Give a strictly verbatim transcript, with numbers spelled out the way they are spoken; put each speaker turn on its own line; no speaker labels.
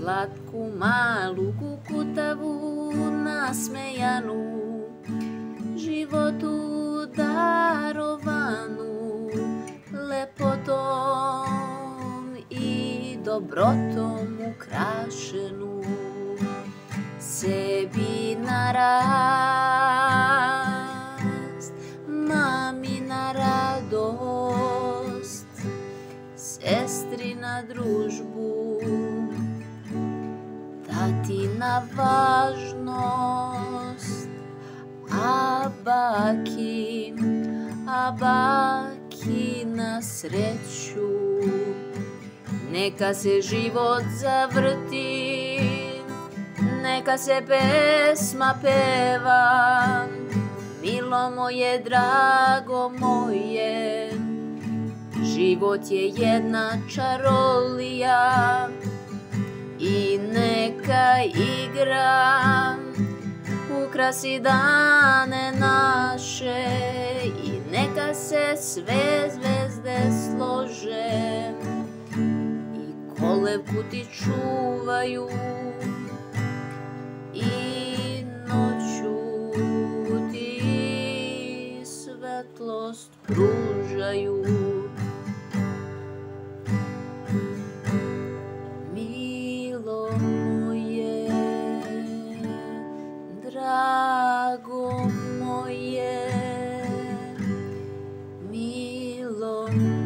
slatku malu kukutavu nasmejanu, životu darovanu, lepotom i dobrotom ukrašenu, sebi na rast, mami na radost, sestri na družbu, tati na važnost, a baki, a baki na sreću. Neka se život zavrti, neka se pesma peva, milo moje, drago moje, život je jedna čarolija i neka igra ukrasi dane naše i neka se sve zvezde slože i kolevku ti čuvaju i noću ti svetlost pružaju. Milo moje, drago moje, milo moje.